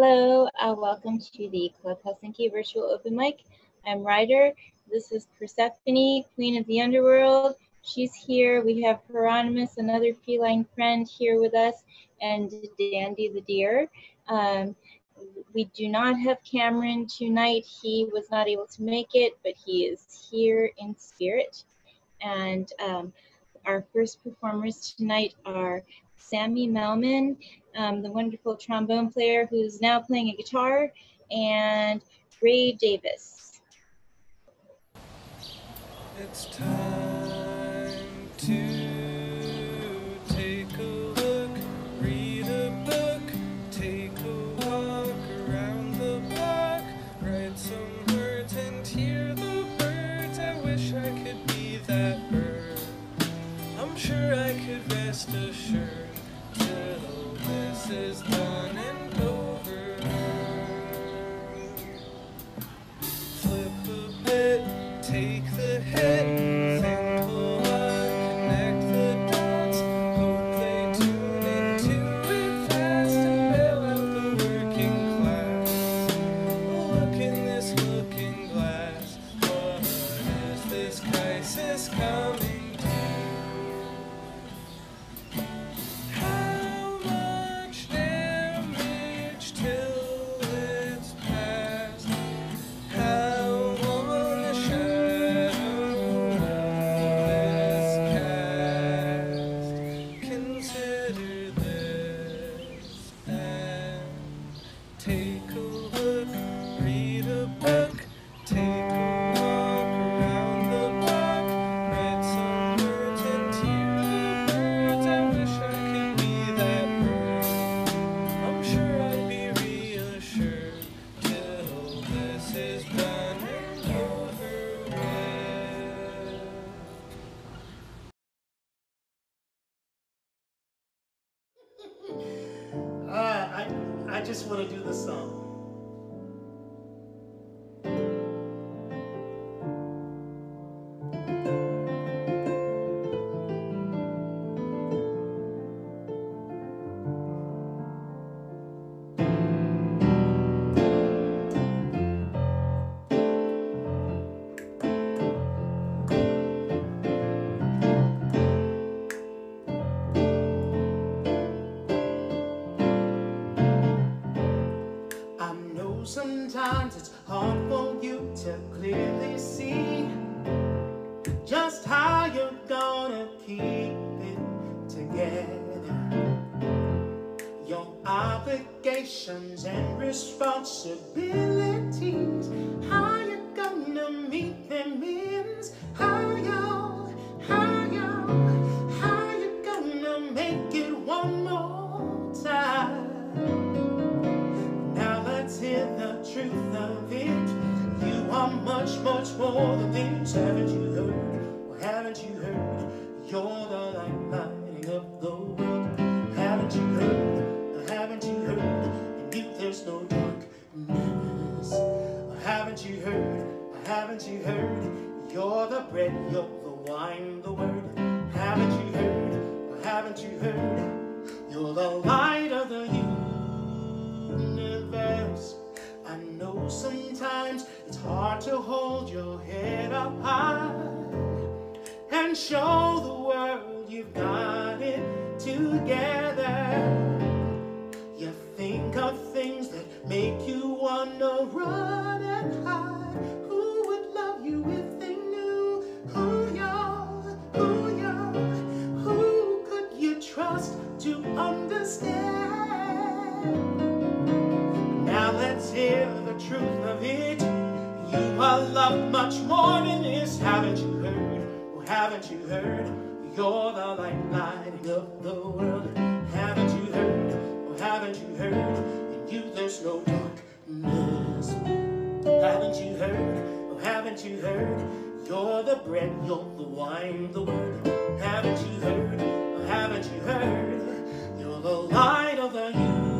Hello, welcome to the Club Helsinki Virtual Open Mic. I'm Ryder. This is Persephone, Queen of the Underworld. She's here. We have Hieronymus, another feline friend, here with us, and Dandy the Deer. We do not have Cameron tonight. He was not able to make it, but he is here in spirit. And our first performers tonight are Sammy Melman, the wonderful trombone player who's now playing a guitar, and Ray Davis. It's time to take a look, read a book, take a walk around the block, write some words and hear the birds. I wish I could be that bird. I'm sure I could rest assured till this is done and over. Flip a bit, take the hit, think a lot, connect the dots, hope they tune into it fast and bail out the working class. Look in this looking glass, what is this crisis coming to? How much damage till it's past? How long a shadow will this cast? Consider this and take a look, read a book, take a walk around the block, write some words and hear the birds. I wish I could be that bird. I'm sure I'd be reassured till this is done and over with. I just want to do the song. I know sometimes it's hard for you to clearly see just how you're gonna keep it together. Your obligations and responsibilities, how you gonna meet them ends, how you gonna make it one more time. Now let's hear the truth of it. You are much, much more than this. Haven't you heard? Or haven't you heard? You're the light lighting up the world. Haven't you heard? Or haven't you heard? In you there's no darkness. Or haven't you heard? Or haven't you heard? You're the bread, you're the wine, the word. Haven't you heard? Or haven't you heard? You're the light of the universe. I know sometimes it's hard to hold your head up high and show the world you've got it together. You think of things that make you wanna run and hide. Who would love you if they knew who you are? Who could you trust to understand? Now let's hear the truth of it. You are loved much more than this. Haven't you heard? Oh, haven't you heard? You're the light lighting up the world. Haven't you heard? Oh, haven't you heard? In you there's no darkness. Haven't you heard? Oh, haven't you heard? You're the bread, you're the wine, the word. Haven't you heard? Oh, haven't you heard? You're the light of the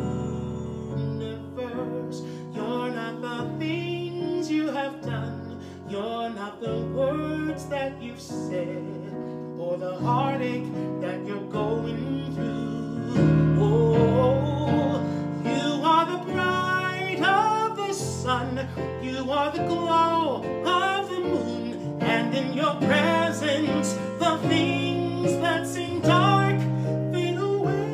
universe. You're not the things you have done. You're not the words that you've said, or the heartache that you're going through. Oh, you are the bride. You are the glow of the moon, and in your presence the things that seem dark fade away.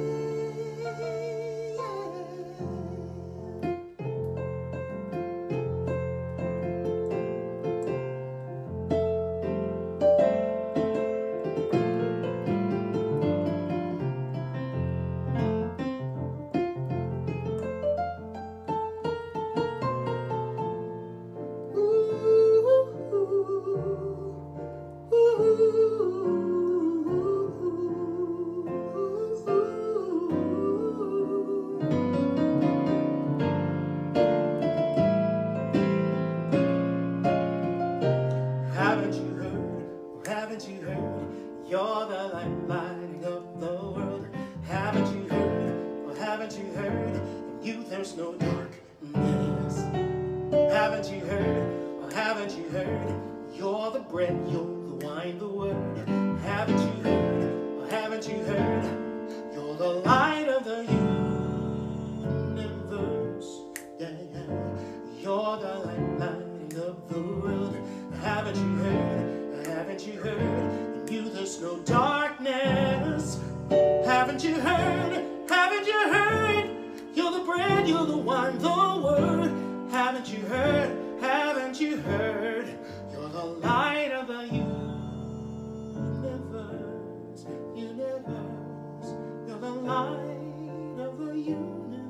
Haven't you heard? Haven't you heard? You're the light lighting up the world. Haven't you heard? Or haven't you heard? In you there's no darkness. Haven't you heard? Or haven't you heard? You're the bread, you're the wine, the word. Haven't you heard? Or haven't you heard? You're the light of the universe. Yeah, yeah. You're the light lighting up the world. Haven't you heard? Haven't you heard? In you there's no darkness. Haven't you heard? Haven't you heard? You're the bread, you're the wine, the word. Haven't you heard? Haven't you heard? You're the light of the universe. Universe. You're the light of the universe.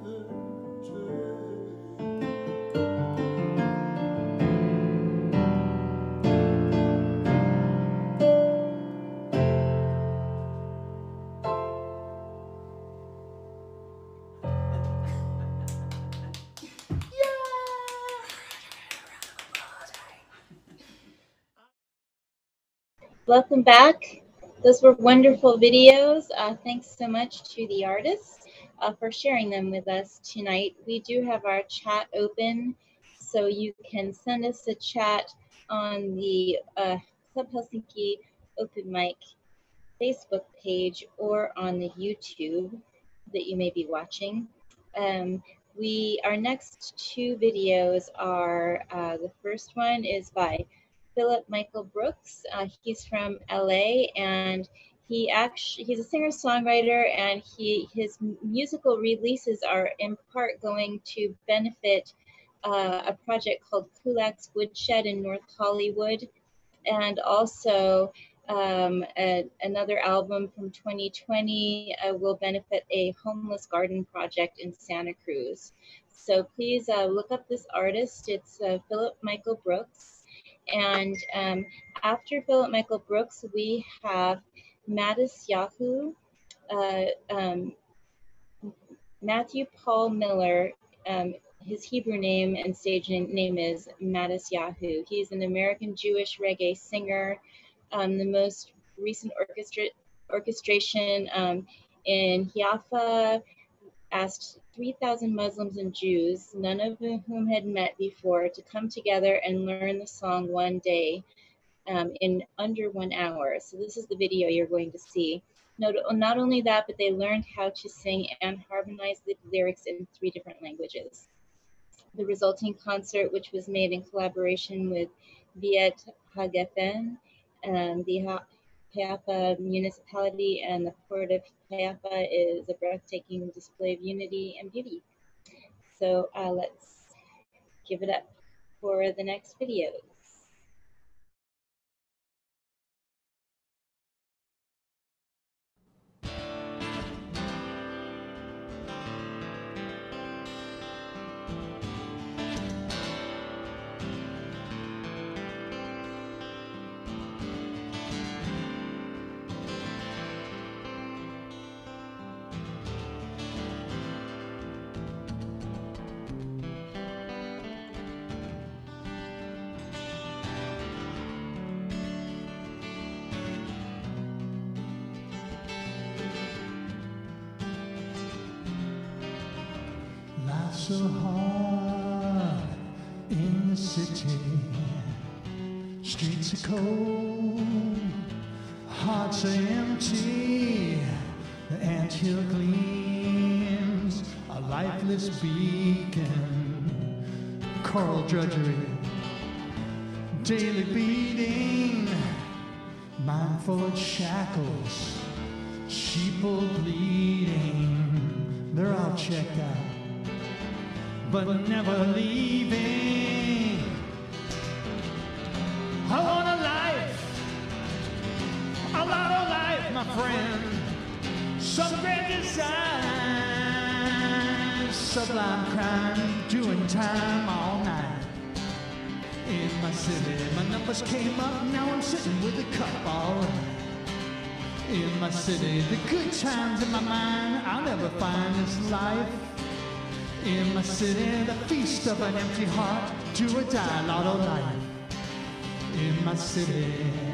Welcome back. Those were wonderful videos. Thanks so much to the artists for sharing them with us tonight. We do have our chat open, so you can send us a chat on the Club Helsinki Open Mic Facebook page or on the YouTube that you may be watching. Our next two videos are, the first one is by Phillip Michael Brooks. He's from LA, and he's a singer-songwriter, and his musical releases are in part going to benefit a project called Kulak's Woodshed in North Hollywood, and also another album from 2020 will benefit a homeless garden project in Santa Cruz. So please look up this artist. It's Phillip Michael Brooks. And after Phillip Michael Brooks, we have Matthew Paul Miller. His Hebrew name and stage name is Mattisyahu. He's an American Jewish reggae singer. The most recent orchestration in Haifa asked 3,000 Muslims and Jews, none of whom had met before, to come together and learn the song one day in under 1 hour. So this is the video you're going to see. Not only that, but they learned how to sing and harmonize the lyrics in 3 different languages. The resulting concert, which was made in collaboration with Viet Hagefen, the Haifa municipality, and the port of Haifa, is a breathtaking display of unity and beauty. So let's give it up for the next videos. So hard in the city, streets are cold, hearts are empty, the anthill gleams, a lifeless beacon, coral drudgery, daily beating, mind full of shackles, sheeple bleeding. They're all checked out, but never leaving. I want a life, a lot of life, my friend. Some great design, sublime crime, doing time all night. In my city, my numbers came up, now I'm sitting with a cup, all right. In my city, the good times in my mind, I'll never find this life. In my city, the feast of an empty heart, do or die, lotto life. In my city.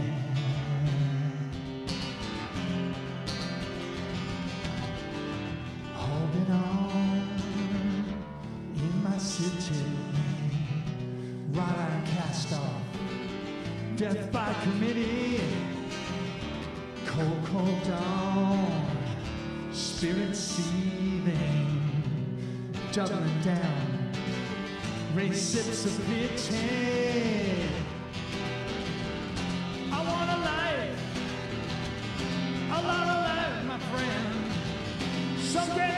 Holding on in my city. Right iron cast off, death by committee. Cold, cold dawn, spirit seething, doubling down, raise sips of pity. I want a life, a lot of life, my friend. Some great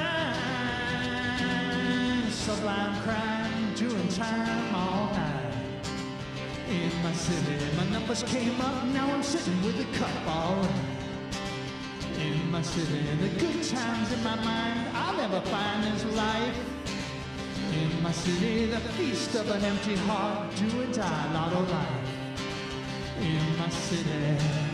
design, sublime crime, doing time all night. In my city, my numbers came up, now I'm sitting with a cup, all right. In my city, the good times in my mind, I'll never find this life. In my city, the feast of an empty heart, do or die, lotto life. In my city.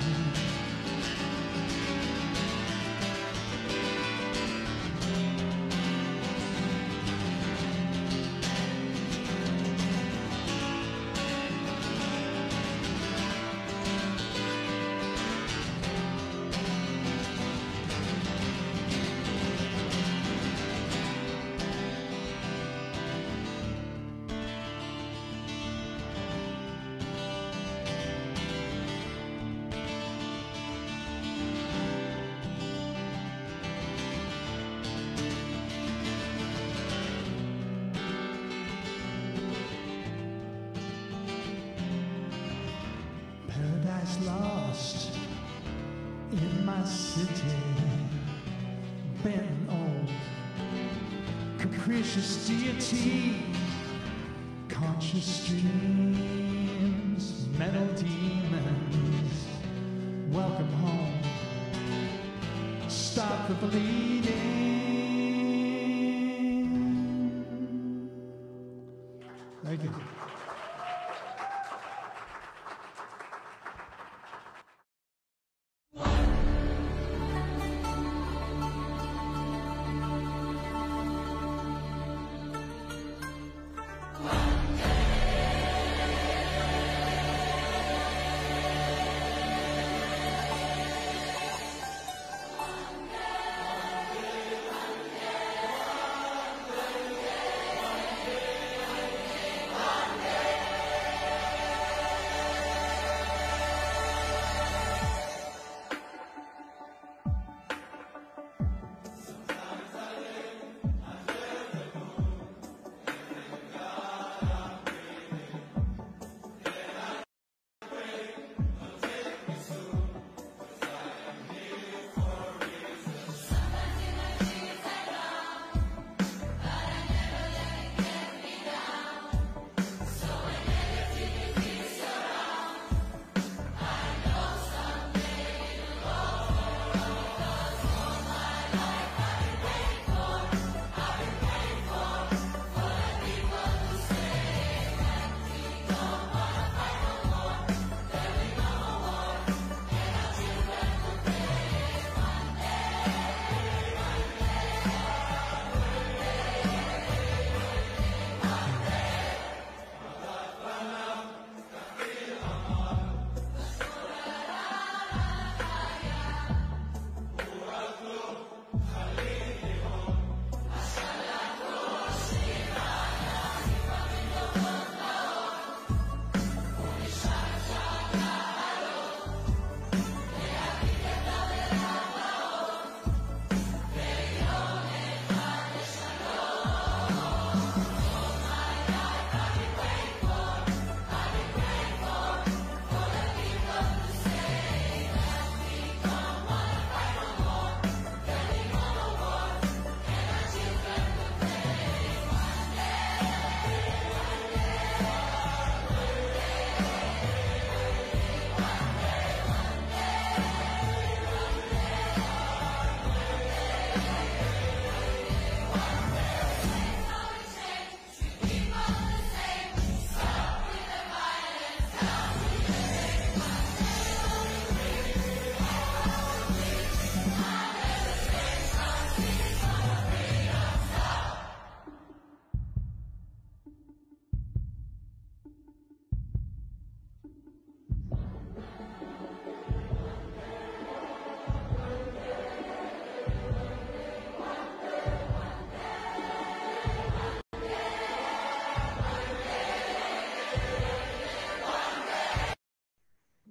Lost in my city, bent old, capricious deity, conscious dreams, metal demons. Welcome home, stop the bleeding. Thank you.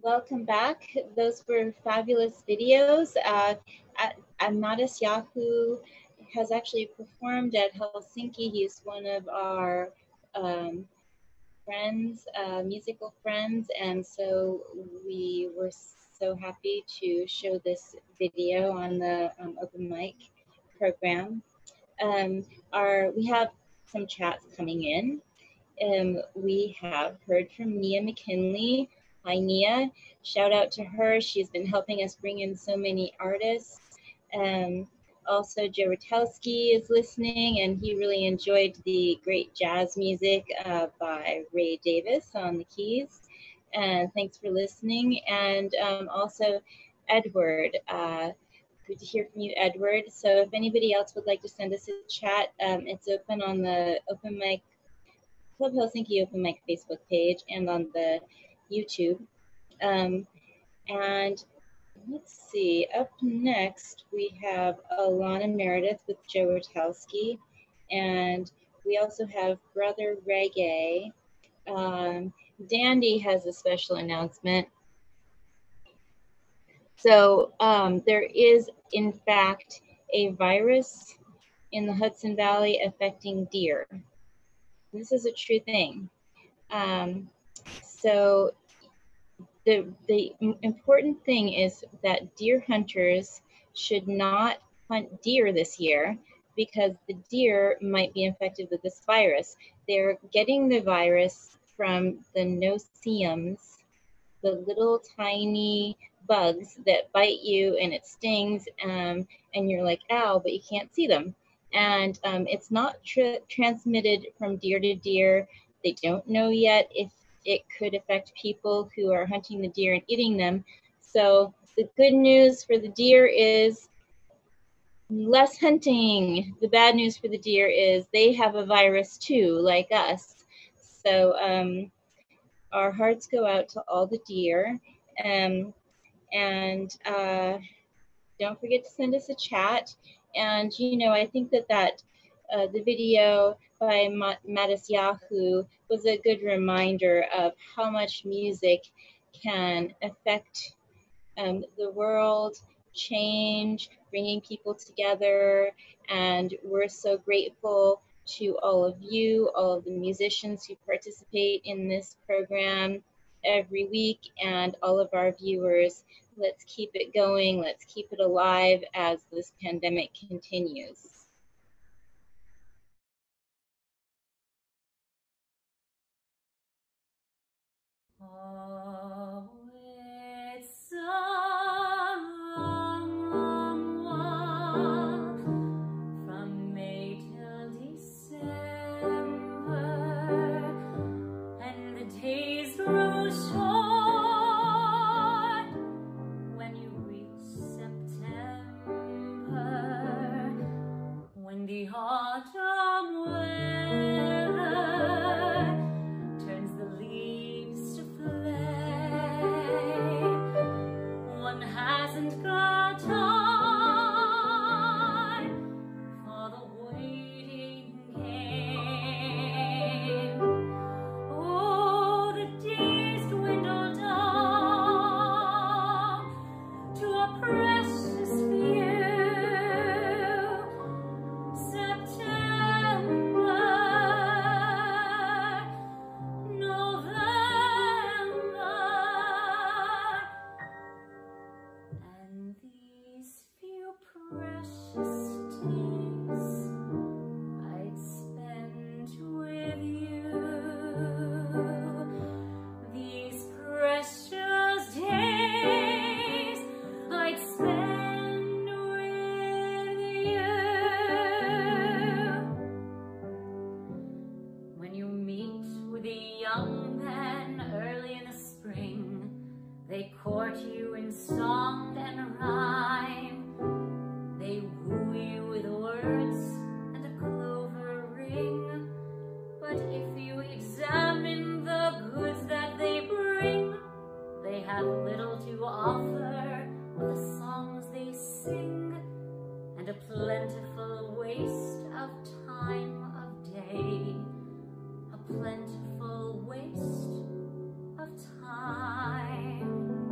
Welcome back. Those were fabulous videos. Amadis Yahoo has actually performed at Helsinki. He's one of our friends, musical friends, and so we were so happy to show this video on the open mic program. We have some chats coming in. We have heard from Nia McKinley. Hi, Nia. Shout out to her. She's been helping us bring in so many artists. Also, Joe Rutkowski is listening, and he really enjoyed the great jazz music by Ray Davis on the keys. And thanks for listening. And also, Edward. Good to hear from you, Edward. So if anybody else would like to send us a chat, it's open on the Open Mic Club Helsinki Open Mic Facebook page and on the YouTube. And let's see, up next we have Ilana Meredith with Joe Rutkowski, and we also have Brother Reggae. Dandy has a special announcement. So there is, in fact, a virus in the Hudson Valley affecting deer. This is a true thing. So the important thing is that deer hunters should not hunt deer this year because the deer might be infected with this virus. They're getting the virus from the no-see-ums, the little tiny bugs that bite you and it stings, and you're like, ow, but you can't see them. And it's not transmitted from deer to deer. They don't know yet if it could affect people who are hunting the deer and eating them. So the good news for the deer is less hunting. The bad news for the deer is they have a virus too, like us. So our hearts go out to all the deer. And don't forget to send us a chat. And, you know, I think that the video by Mattis Yahoo was a good reminder of how much music can affect the world, change, bringing people together. And we're so grateful to all of you, all of the musicians who participate in this program every week, and all of our viewers. Let's keep it going. Let's keep it alive as this pandemic continues. Oh, it's a long, long walk from May till December, and the days grow short when you reach September, when the autumn weather turns the leaves to flame. One hasn't got time for the waiting game. Oh, the days dwindle down to a precious few. September, November, and these few precious days I'd spend with you. These precious days I'd spend with you. When you meet with a young man early in the spring, they court you in song and rhyme. They woo you with words and a clover ring. But if you examine the goods that they bring, they have little to offer but the songs they sing, and a plentiful waste of time of day. A plentiful waste of time.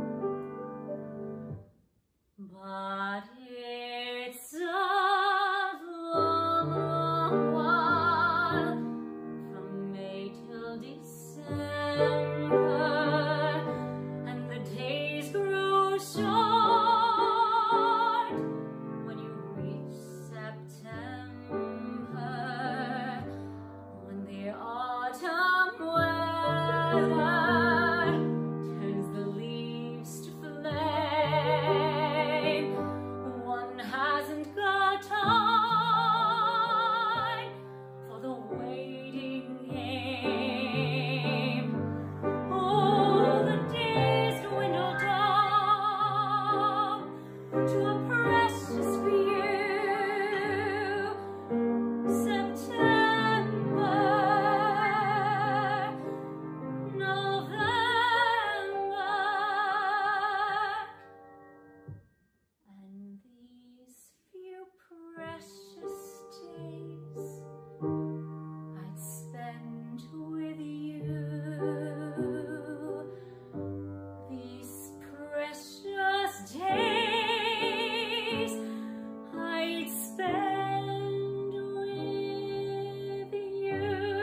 turns the leaves to flame. One hasn't got time for the waiting game. Oh, the days dwindle down to a precious few. September, November, and these few precious days I'd spend with you. These precious days I'd spend with you.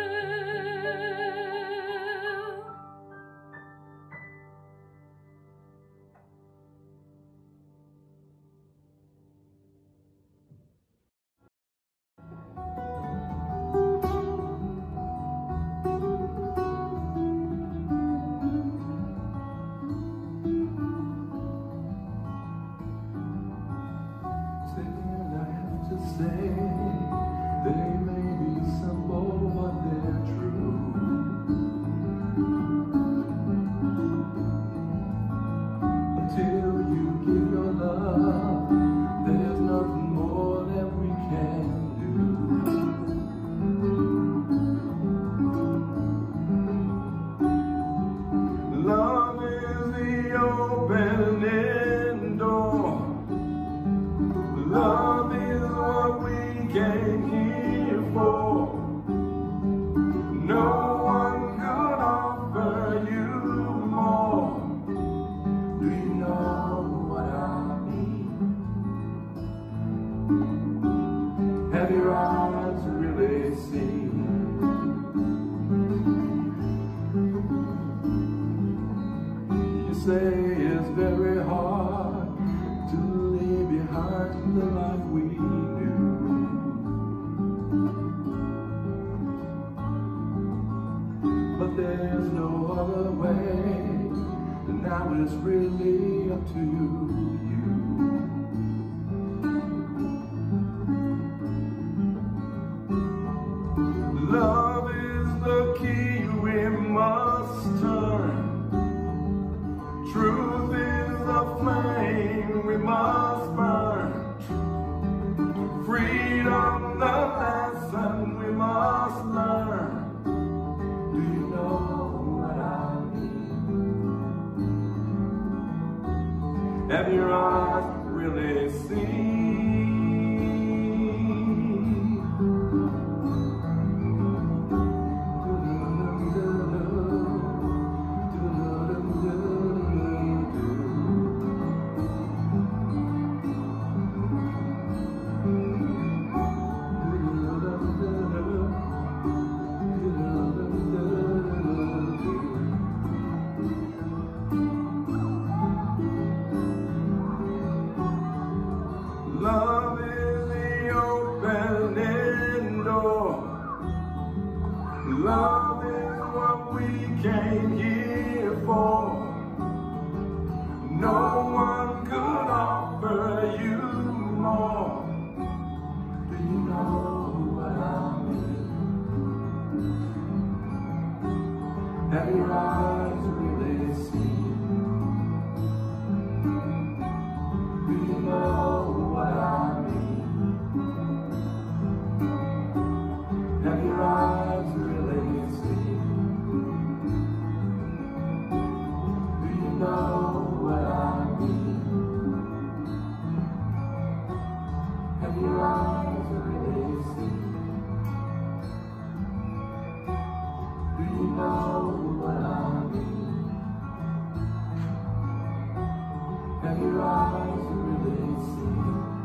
Saying I have to say, they may be simple, but they're true. Until you give your love, there's nothing more that we can do. Love is the opening door. Love is what we came here for. No one could offer you more. Do you know what I mean? Have your eyes really seen? You say it's very hard to leave behind the life we knew. But there's no other way, and now it's really up to you. Love is the key we must turn. Truth is the flame we must burn. Freedom, the lesson we must learn. Do you know what I mean? Have your eyes really seen? Love is the opening door. Love is what we came here for. No one could offer you more. Do you know what I mean? Have your eyes really seen? Do you know what I mean? Have your eyes really seen? Do you know what I mean? Have your eyes really seen? Do you know what I mean? Have your eyes really seen?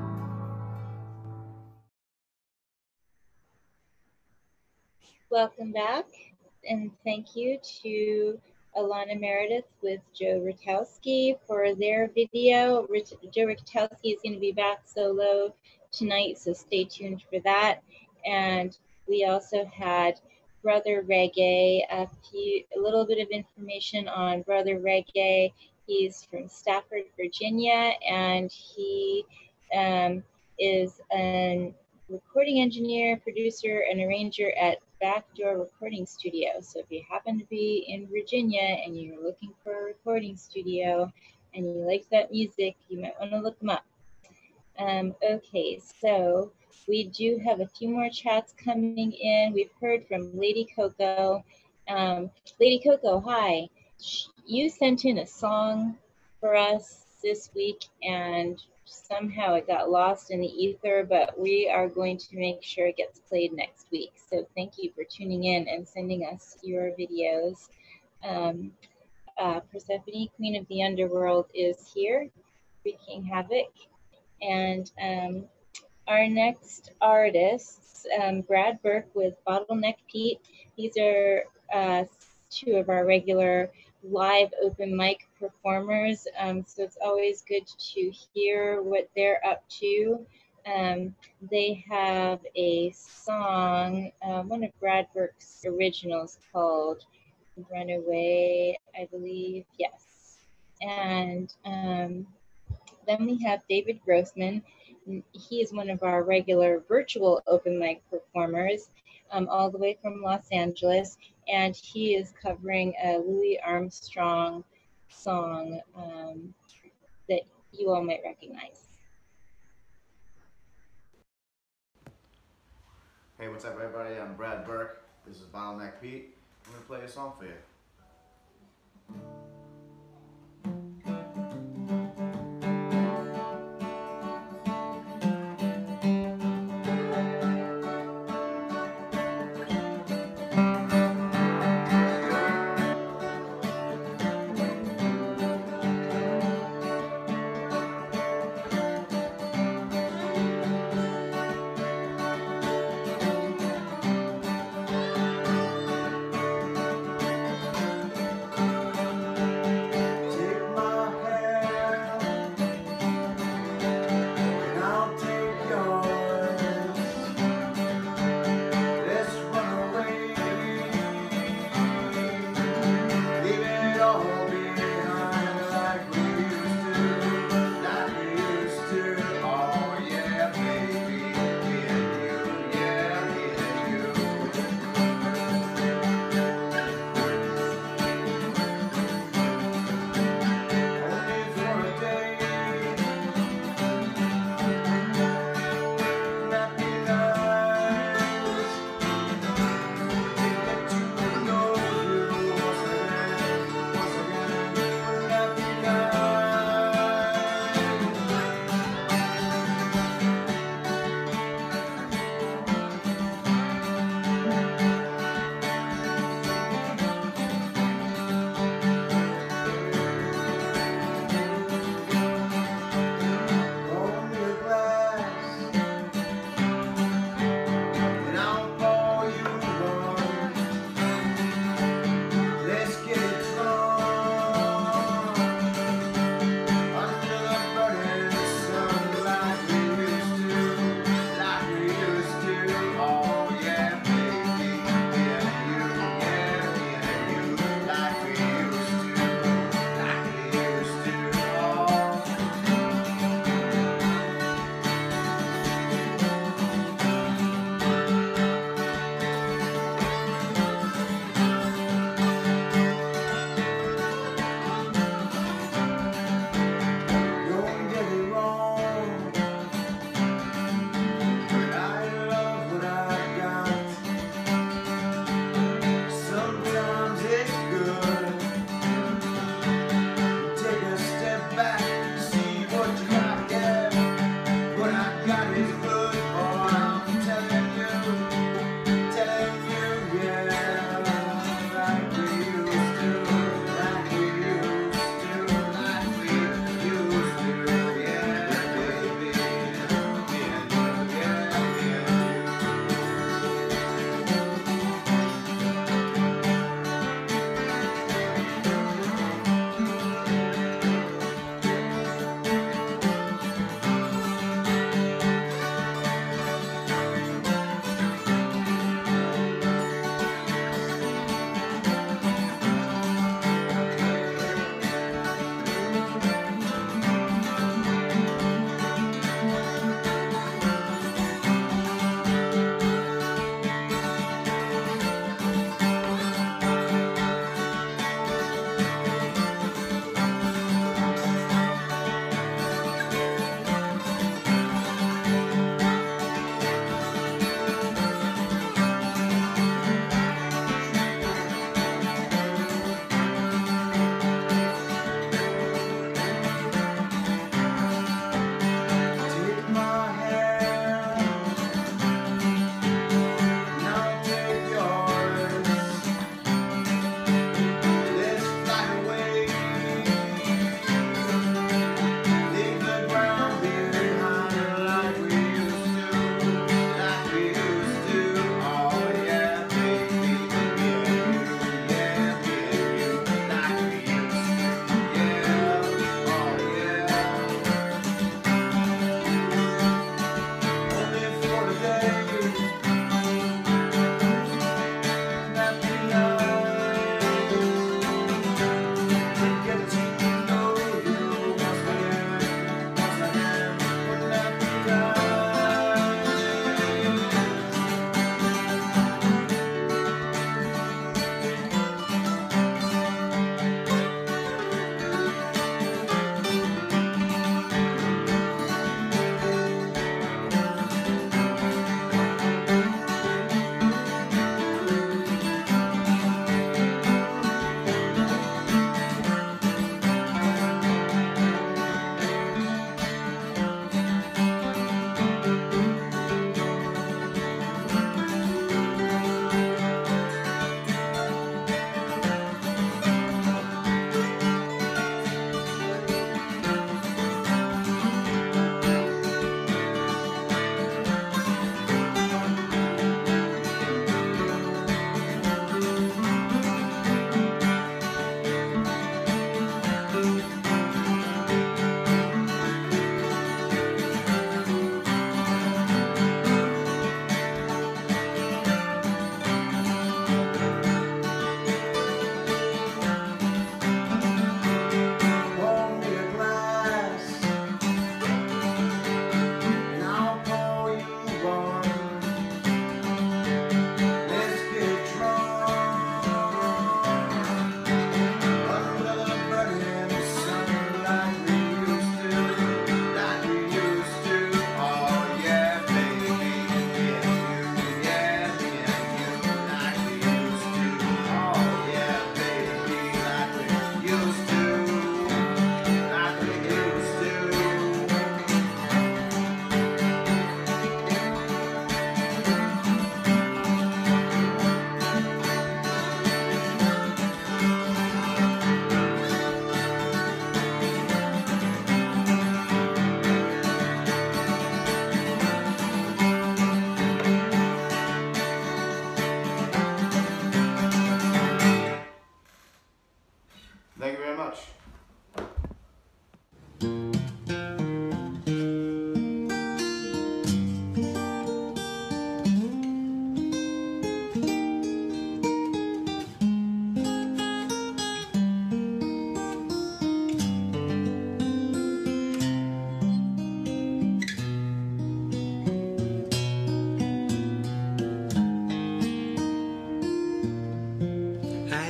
Welcome back, and thank you to Ilana Meredith with Joe Rutkowski for their video. Joe Rutkowski is going to be back solo tonight, so stay tuned for that. And we also had Brother Reggae. A little bit of information on Brother Reggae. He's from Stafford, Virginia, and he is a recording engineer, producer, and arranger at Backdoor Recording Studio. So if you happen to be in Virginia and you're looking for a recording studio and you like that music, you might want to look them up. Okay, so we do have a few more chats coming in. We've heard from Lady Coco. Lady Coco, hi. You sent in a song for us this week, and somehow it got lost in the ether, but we are going to make sure it gets played next week. So thank you for tuning in and sending us your videos. Persephone, Queen of the Underworld, is here, wreaking havoc. And our next artists, Brad Berk with Bottleneck Pete. These are two of our regular live open mic performers. So it's always good to hear what they're up to. They have a song, one of Brad Berk's originals called Runaway, I believe, yes. And then we have David Grossman. He is one of our regular virtual open mic performers, all the way from Los Angeles, and he is covering a Louis Armstrong song that you all might recognize. Hey, what's up, everybody? I'm Brad Berk. This is Bottleneck Pete. I'm going to play a song for you.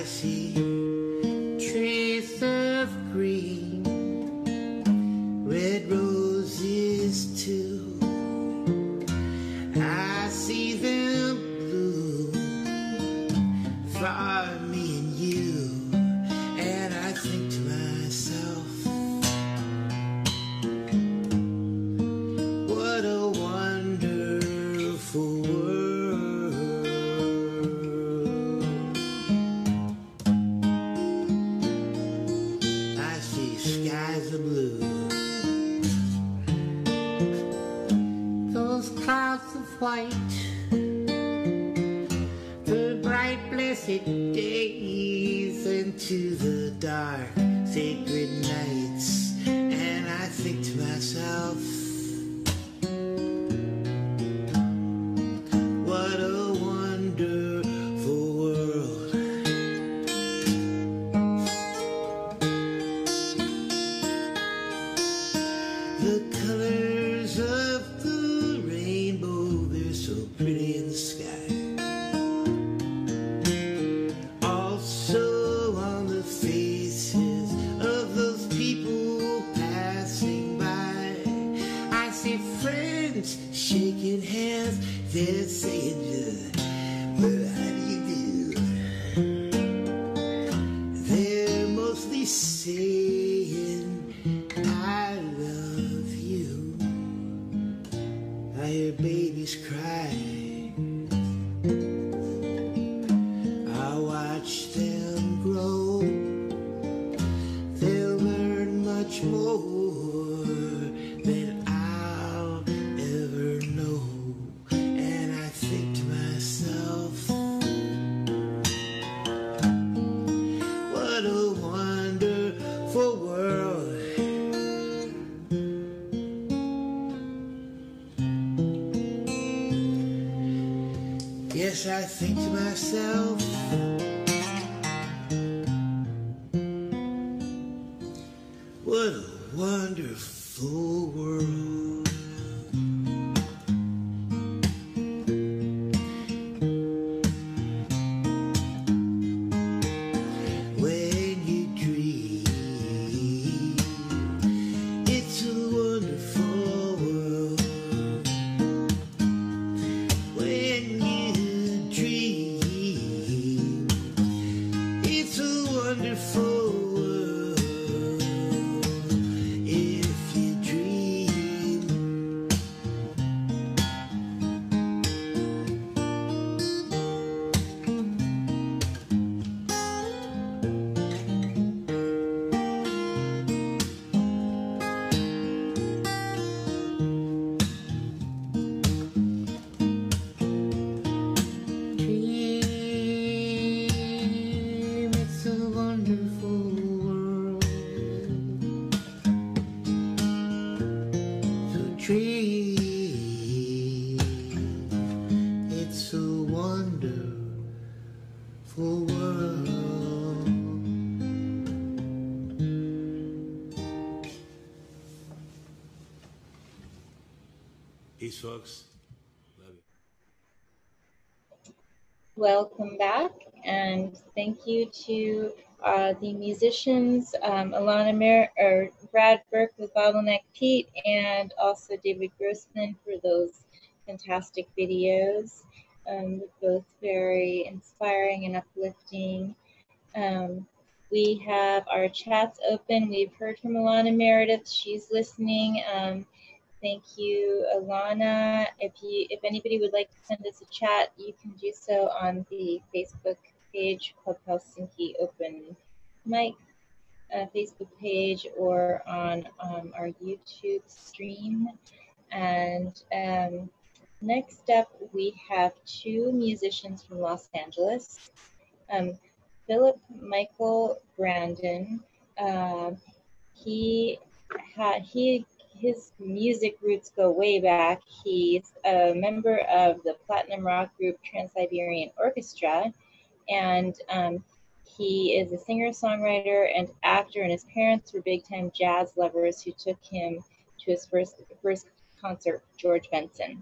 see trees of green, red roses too. I see them blue for me and you, and I think to myself, what a wonderful world. I see skies of blue, those clouds of white, the bright blessed days into the dark sacred nights, and I think to myself, what a wonderful world. The colors of the rainbow, they're so pretty in the sky. Also on the faces of those people passing by, I see friends shaking hands, they're saying, well, how do you do? They're mostly saying, I love you. I hear babies cry, I watch them grow. They'll learn much more than I'll ever know. And I think to myself, what a wonderful world. Yes, I think to myself, what a wonderful world. When you dream, it's a wonderful world. When you dream, it's a wonderful world. If you dream, dream, it's a wonderful world. So dream, it's a wonderful world. Peace, folks. Love you. Welcome back, and thank you to the musicians, Brad Berk with Bottleneck Pete, and also David Grossman for those fantastic videos. Both very inspiring and uplifting. We have our chats open. We've heard from Ilana Meredith. She's listening. Thank you, Ilana. If anybody would like to send us a chat, you can do so on the Facebook page, Club Helsinki Open Mic Facebook page, or on our YouTube stream. And next up, we have two musicians from Los Angeles. Phillip Michael Brandon. His music roots go way back. He's a member of the platinum rock group Trans-Siberian Orchestra, and he is a singer-songwriter and actor, and his parents were big-time jazz lovers who took him to his first concert, George Benson.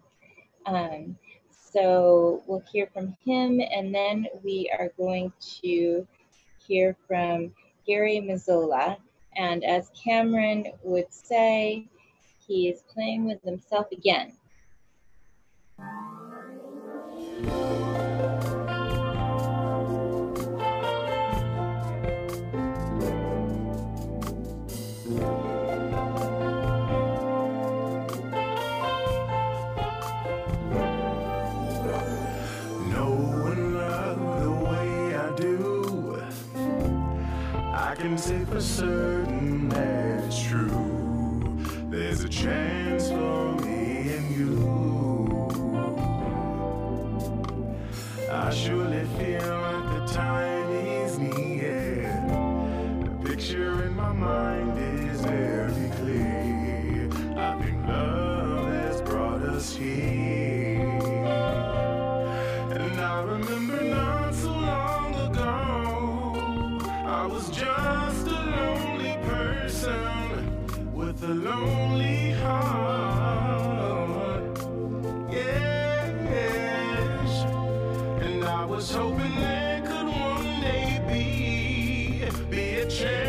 So we'll hear from him, and then we are going to hear from Gary Mazzola. And as Cameron would say, he is playing with himself again. I can say for certain that it's true. There's a chance for me and you. I surely feel like the time is near. The picture in my mind is very clear. I think love has brought us here. And I remember not so long ago, I was just a lonely person with a lonely heart. Yes, and I was hoping there could one day be a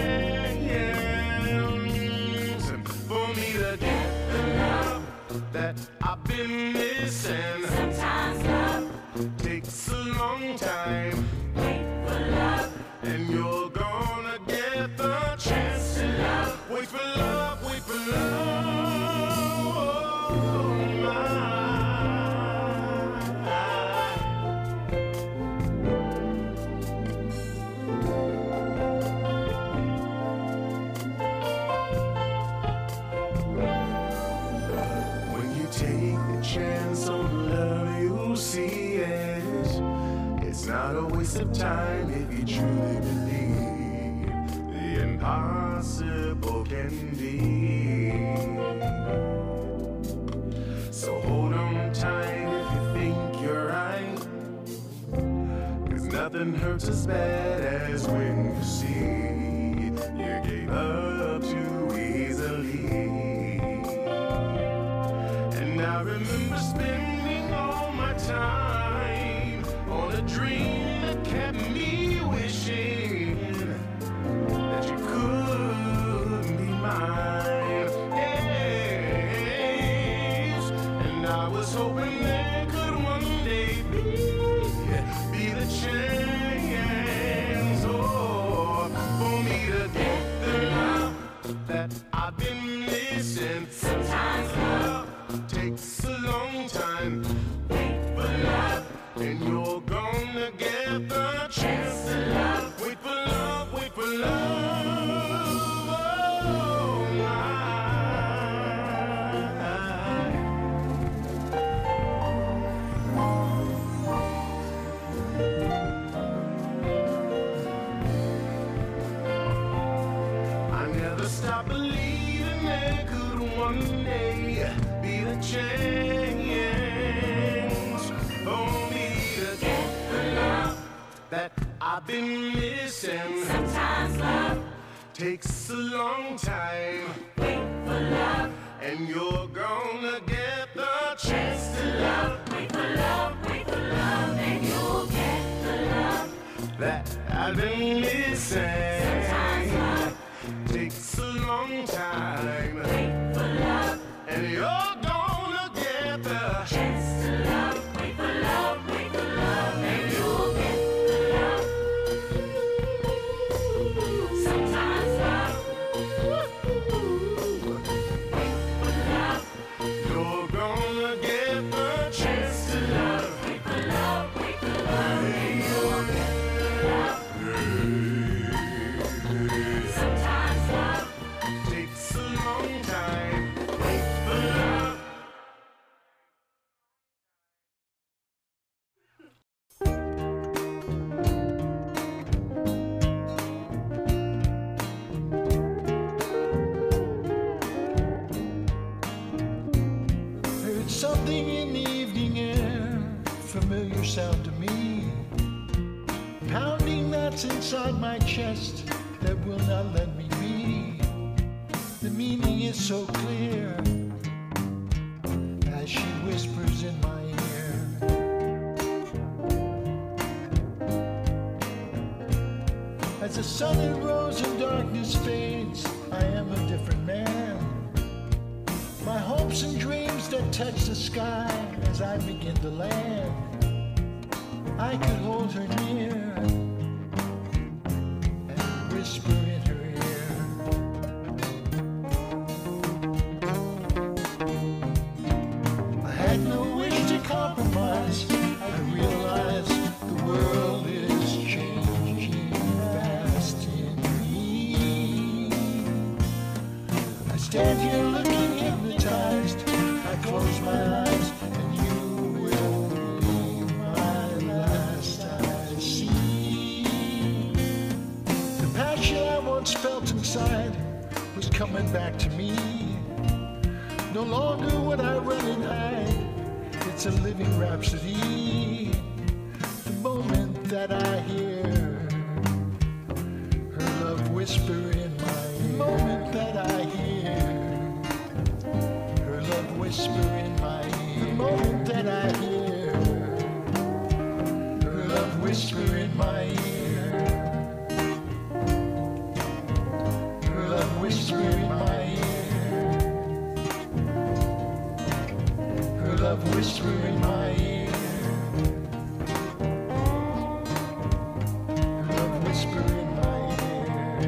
chance for me to get the love that I've been missing. Sometimes love takes a long time. Wait for love, and you're gonna get the chance to love. Wait for love, wait for love. Oh, my. When you take the chance on the love you see it, it's not a waste of time if you truly believe the impossible can be. So hold on tight if you think you're right, 'cause nothing hurts as bad as when you see you gave up too easily. And I remember spending all my time on a dream that kept me wishing that you could be mine. Yes, and I was hoping there could one day be the chance, oh, for me to get the love that I've been missing. Sometimes love takes a long time. Wait for love, and you're gonna get the chance to love. Wait for love, wait for love. Oh, my. I never stopped believing there could one day be the chance for me to get the love that I've been missing. Sometimes love takes a long time. Wait for love, and you're gonna get the chance to love. Wait for love, and you'll get the love that I've been missing. Sometimes love takes a long time. Wait for love, and you're gonna get the chance to love. Wait for love, and you'll get the love. Sometimes love. Wait for love, you're gonna get the chance to love. Wait for love, and you'll get the love. Sometimes love takes a long time. Wait for love. Heard something in the evening air, familiar sound to me, pounding that's inside my chest that will not let me be. The meaning is so clear as she whispers in my ear. As the sun that rose and darkness fades, I am a different man. My hopes and dreams that touch the sky as I begin to land. I could hold her near and whisper in her ear. I had no wish to compromise. I realized the world is changing fast in me. I stand here looking hypnotized. I close my eyes and you will be my last I see. The passion I once felt inside was coming back to me. No longer would I run and hide. It's a living rhapsody. The moment that I hear her love whisper in my ear. The moment that I hear her love whisper in my ear. The moment that I hear her love whisper in my ear. Her love whisper in my ear. Her love whisper in my ear. Her love whisper in my ear.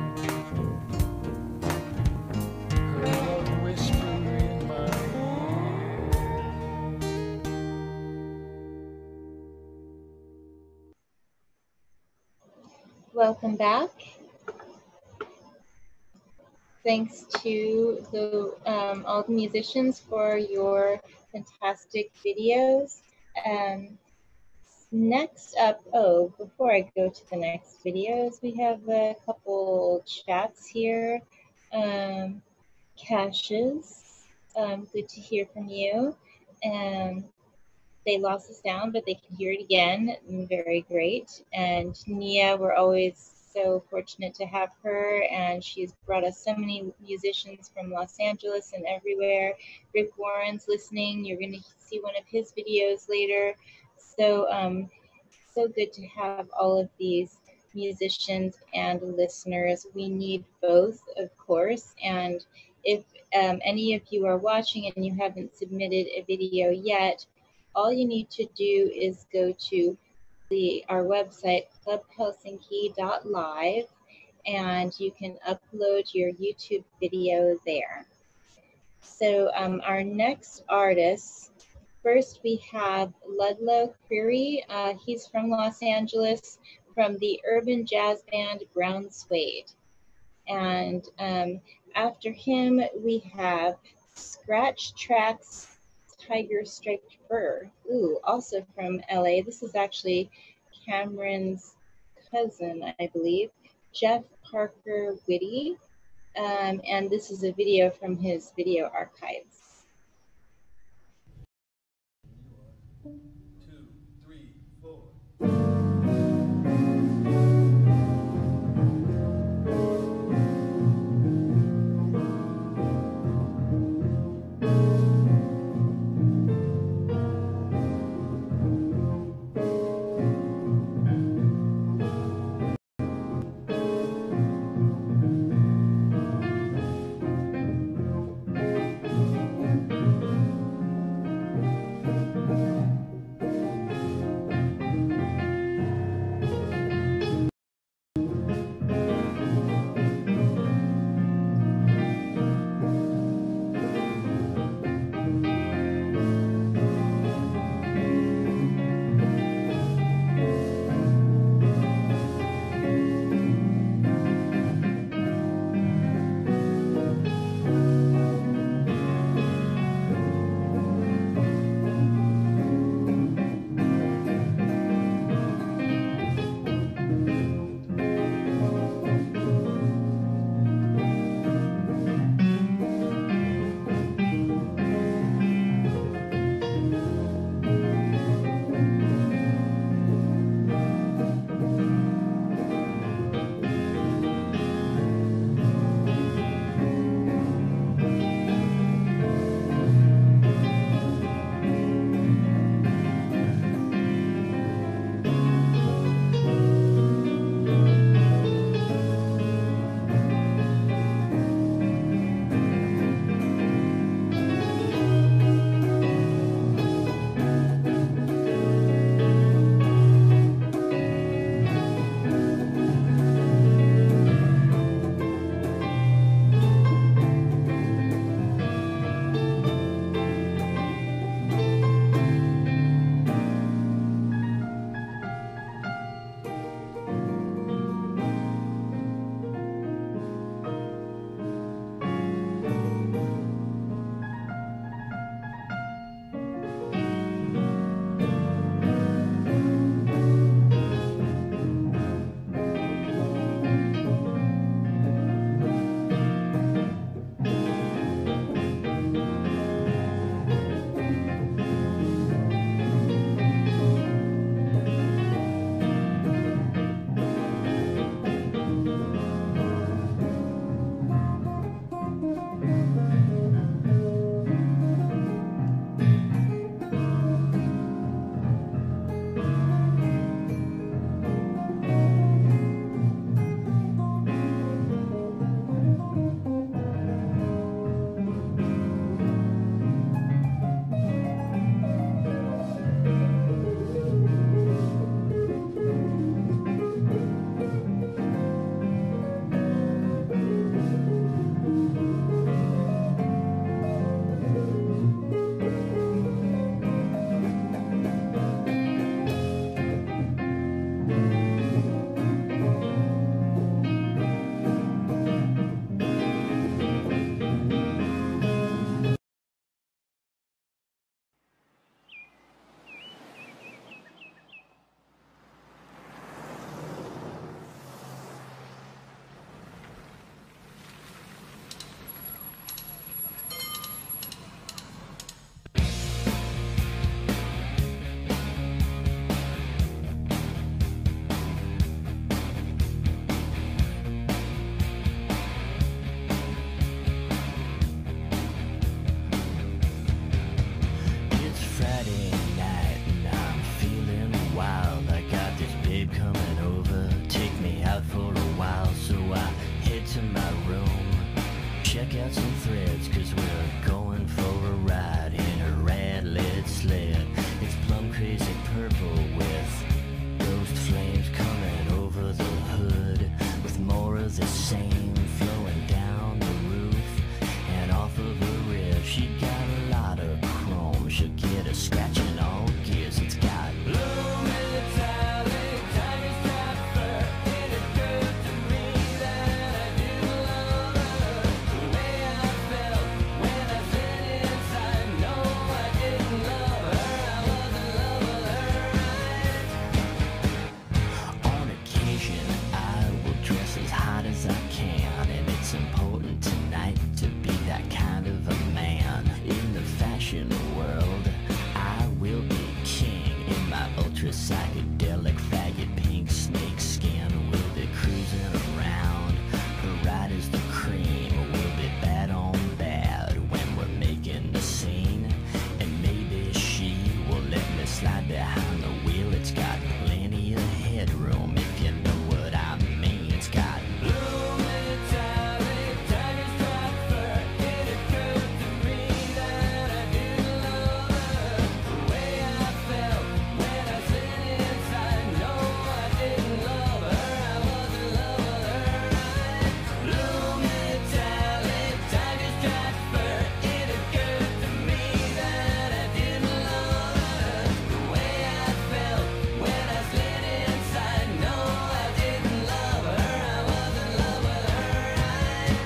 Her love whisper in my Welcome back. Thanks to all the musicians for your fantastic videos. Next up, before I go to the next videos, we have a couple chats here. Caches, good to hear from you. They lost us down, but they can hear it again. Very great. And Nia, we're always so fortunate to have her, and she's brought us so many musicians from Los Angeles and everywhere. Rick Warren's listening. You're going to see one of his videos later. So, so good to have all of these musicians and listeners. We need both, of course. And if any of you are watching and you haven't submitted a video yet, all you need to do is go to our website, clubhelsinki.live, and you can upload your YouTube video there. So our next artist, first we have Ludlow Creary. He's from Los Angeles, from the urban jazz band Brown Suede. And after him, we have Scratch Tracks Tiger Striped Fur. Ooh, also from LA. This is actually Cameron's cousin, I believe, Jeff Parker Whitty. And this is a video from his video archives. 2, 3, 4. out some threads, 'cause we're going for a ride in a red lit sled. It's plum crazy purple with ghost flames coming over the hood, with more of the same flowing down the roof and off of her rib. She got a lot of chrome, she'll get a scratch in all gears. It's got blue metallic tiger strap fur. It occurred to me that I didn't love her the way I felt when I slid inside. No, I didn't love her, I wasn't loving her right. On occasion I will dress as hot as I can, and it's important tonight to be that kind of a man. In the fashion world I will be king. In my ultra psychedelic faggot pink snake skin, we'll be cruising around. Her ride is the cream. We'll be bad on bad when we're making the scene, and maybe she will let me slide behind the wheel. It's got plenty of headroom, if you know what I mean. It's got blue metallic tiger strap fur. It occurred to me that I didn't love her the way I felt when I slid inside. No, I didn't love her, I wasn't loving her right. Blue metallic tiger strap fur. It occurred to me that I didn't love her the way I felt when I slid inside. No, I didn't love her, I wasn't loving her right.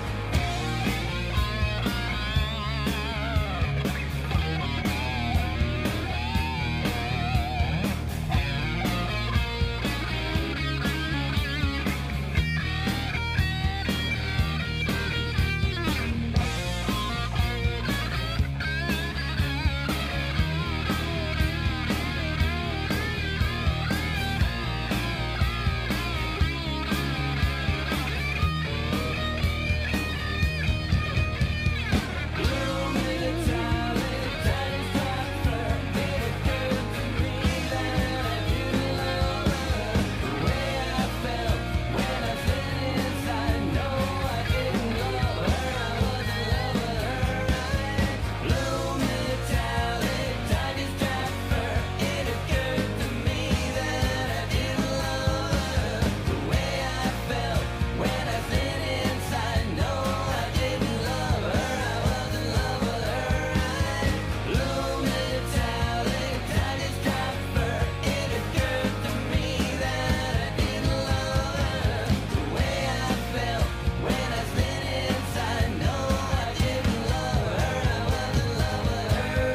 Blue metallic tiger strap fur. It occurred to me that I didn't love her the way I felt when I slid inside. No, I didn't love her, I wasn't loving her right. Blue metallic tiger strap fur. It occurred to me that I didn't love her the way I felt when I slid inside. No, I didn't love her, I wasn't loving her right. Blue metallic tiger strap fur. It occurred to me that I didn't love her the way I felt when I slid inside. No, I didn't love her, I wasn't loving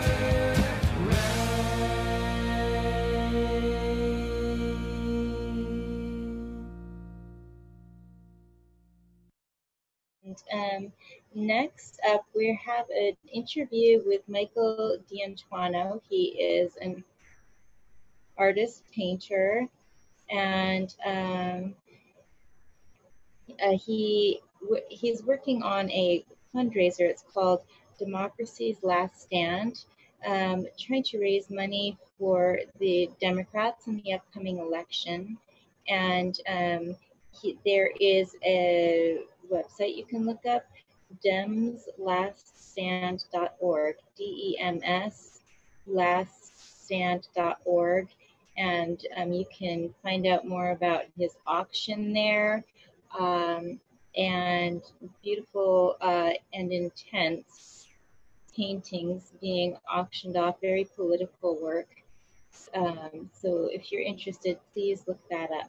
And next up, we have an interview with Michael D'Antuono. He is an artist painter, and he's working on a fundraiser. It's called Democracy's Last Stand, trying to raise money for the Democrats in the upcoming election. And there is a website you can look up, demslaststand.org, DEMS laststand.org, and you can find out more about his auction there, and beautiful and intense paintings being auctioned off, very political work. So if you're interested, please look that up.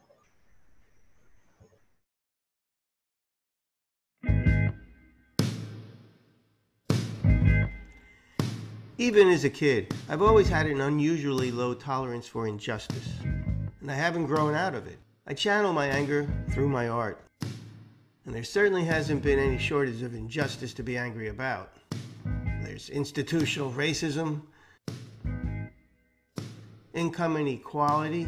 Even as a kid, I've always had an unusually low tolerance for injustice, and I haven't grown out of it. I channel my anger through my art, and there certainly hasn't been any shortage of injustice to be angry about. There's institutional racism, income inequality,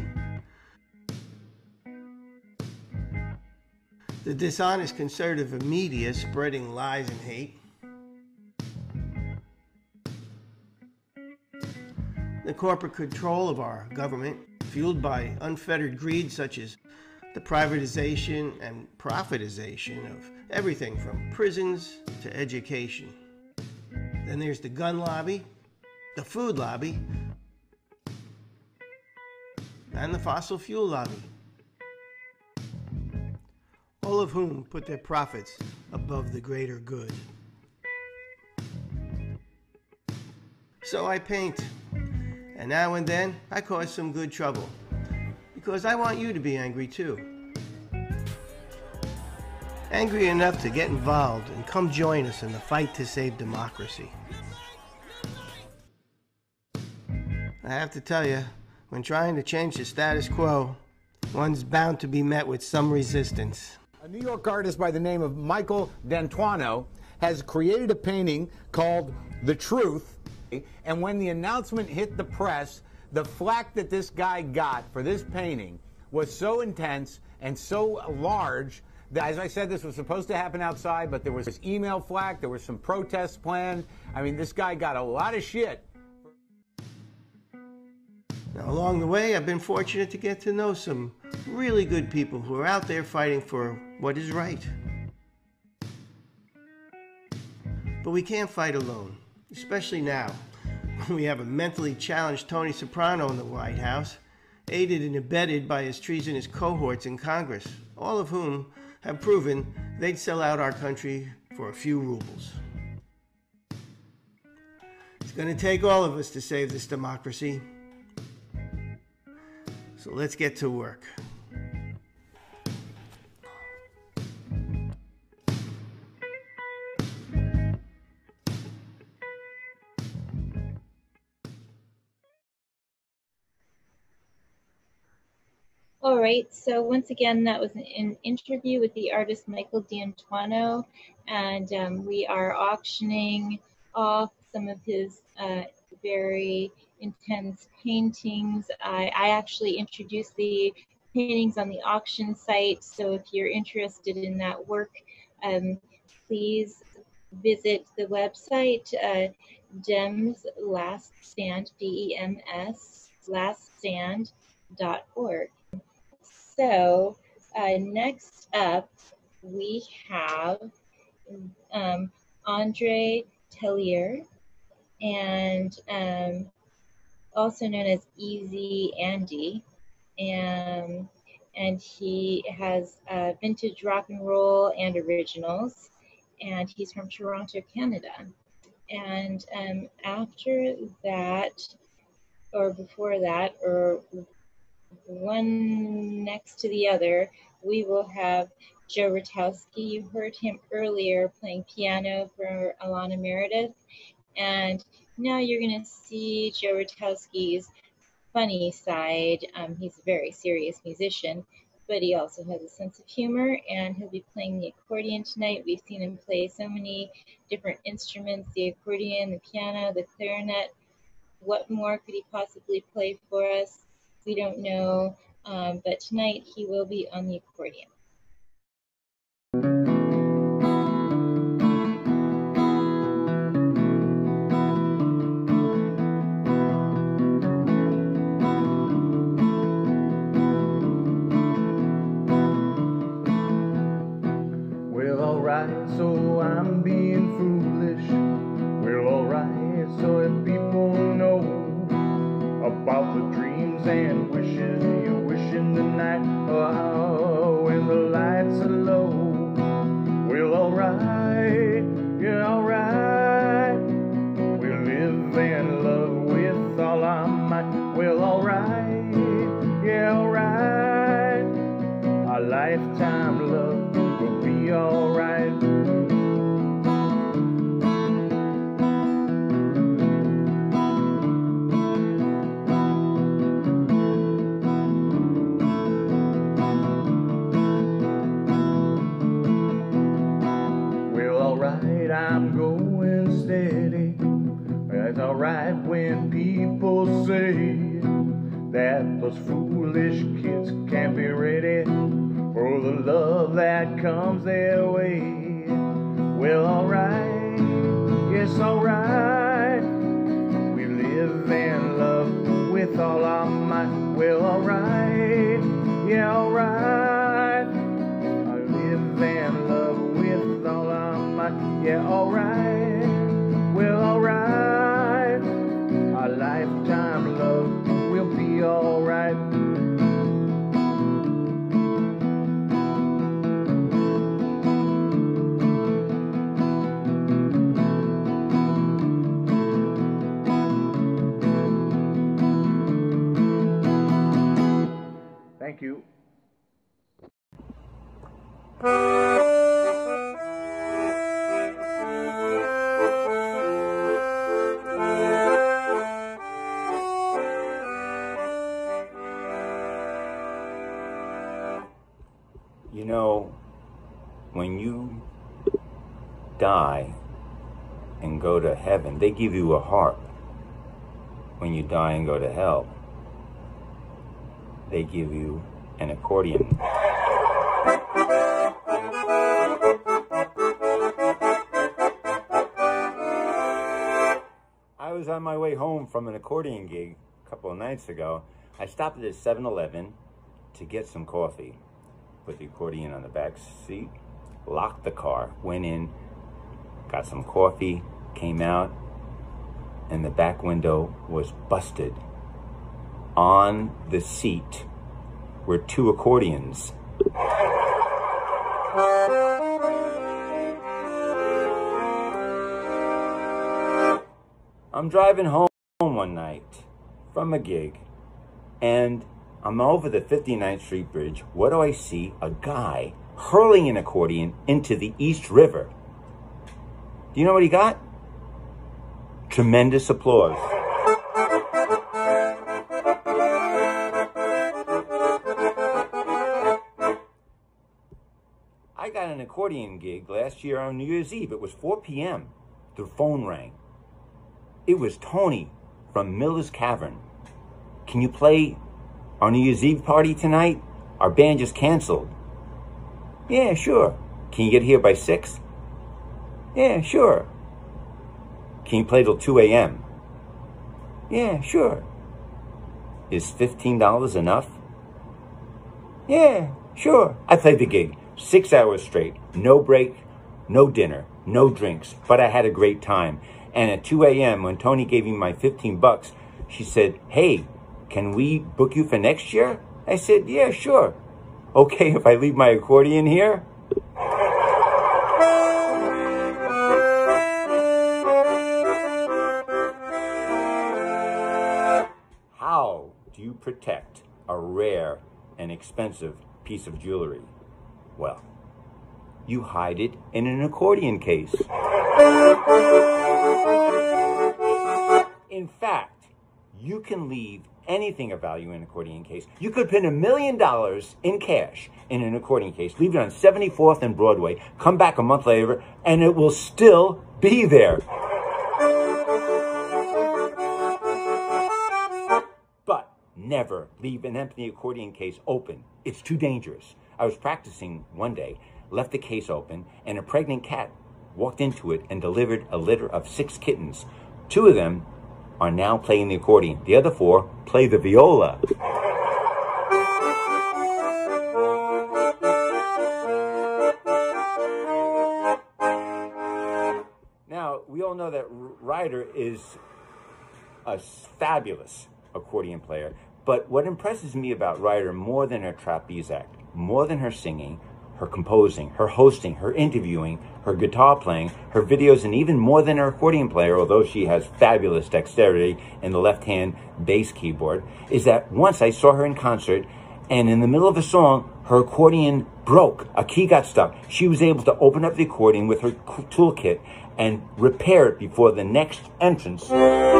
the dishonest conservative media spreading lies and hate, the corporate control of our government, fueled by unfettered greed such as the privatization and profitization of everything from prisons to education. Then there's the gun lobby, the food lobby, and the fossil fuel lobby, all of whom put their profits above the greater good. So I paint, and now and then I cause some good trouble, because I want you to be angry too. Angry enough to get involved and come join us in the fight to save democracy. I have to tell you, when trying to change the status quo, one's bound to be met with some resistance. A New York artist by the name of Michael D'Antuono has created a painting called The Truth, and when the announcement hit the press, the flack that this guy got for this painting was so intense and so large that, as I said, this was supposed to happen outside, but there was this email flack, there were some protests planned. I mean, this guy got a lot of shit. Now, along the way, I've been fortunate to get to know some really good people who are out there fighting for what is right. But we can't fight alone, especially now. We have a mentally challenged Tony Soprano in the White House, aided and abetted by his treasonous cohorts in Congress, all of whom have proven they'd sell out our country for a few rubles. It's going to take all of us to save this democracy. So let's get to work. All right, so once again, that was an interview with the artist Michael D'Antuono, and we are auctioning off some of his very intense paintings. I actually introduced the paintings on the auction site, so if you're interested in that work, please visit the website, Dems Last Stand, DEMS, laststand.org. So next up, we have Andre Tellier, and also known as Easy Andy, and he has vintage rock and roll and originals, and he's from Toronto, Canada. And after that, or before that, or one next to the other, we will have Joe Rutkowski. You heard him earlier playing piano for Ilana Meredith, and now you're going to see Joe Rutkowski's funny side. He's a very serious musician, but he also has a sense of humor, and he'll be playing the accordion tonight. We've seen him play so many different instruments, the accordion, the piano, the clarinet. What more could he possibly play for us? We don't know, but tonight he will be on the accordion. Well, alright, so I'm being foolish. Well, alright, so if people know about the dreams and wishes you wish in the night, oh, when the lights are low. Well, alright, yeah, alright, we'll live and love with all our might. Well, alright, yeah, alright, our lifetime love will be alright. I'm going steady. That's alright when people say that those foolish kids can't be ready for the love that comes their way. Well, alright, yes, alright, we live and love with all our might. Well, alright, yeah, alright, Thank you. You know, when you die and go to heaven, they give you a harp. When you die and go to hell, they give you an accordion. I was on my way home from an accordion gig a couple of nights ago. I stopped at a 7-Eleven to get some coffee. Put the accordion on the back seat, locked the car, went in, got some coffee, came out, and the back window was busted. On the seat were 2 accordions. I'm driving home one night from a gig, and I'm over the 59th Street Bridge. What do I see? A guy hurling an accordion into the East River. Do you know what he got? Tremendous applause. I got an accordion gig last year on New Year's Eve. It was 4 p.m. The phone rang. It was Tony from Miller's Cavern. Can you play our New Year's Eve party tonight? Our band just canceled. Yeah, sure. Can you get here by 6? Yeah, sure. Can you play till 2 a.m.? Yeah, sure. Is $15 enough? Yeah, sure. I played the gig 6 hours straight. No break, no dinner, no drinks. But I had a great time. And at 2 a.m., when Tony gave me my $15, she said, hey, can we book you for next year? I said, yeah, sure. Okay, if I leave my accordion here? How do you protect a rare and expensive piece of jewelry? Well, you hide it in an accordion case. In fact, you can leave anything of value in an accordion case. You could put $1 million in cash in an accordion case, leave it on 74th and Broadway, come back a month later, and it will still be there. But never leave an empty accordion case open. It's too dangerous. I was practicing one day, left the case open, and a pregnant cat walked into it and delivered a litter of 6 kittens. 2 of them are now playing the accordion. The other 4 play the viola. Now, we all know that Ryder is a fabulous accordion player, but what impresses me about Ryder more than her trapeze act, more than her singing, her composing, her hosting, her interviewing, her guitar playing, her videos, and even more than her accordion player, although she has fabulous dexterity in the left-hand bass keyboard, is that once I saw her in concert, and in the middle of a song, her accordion broke. A key got stuck. She was able to open up the accordion with her toolkit and repair it before the next entrance.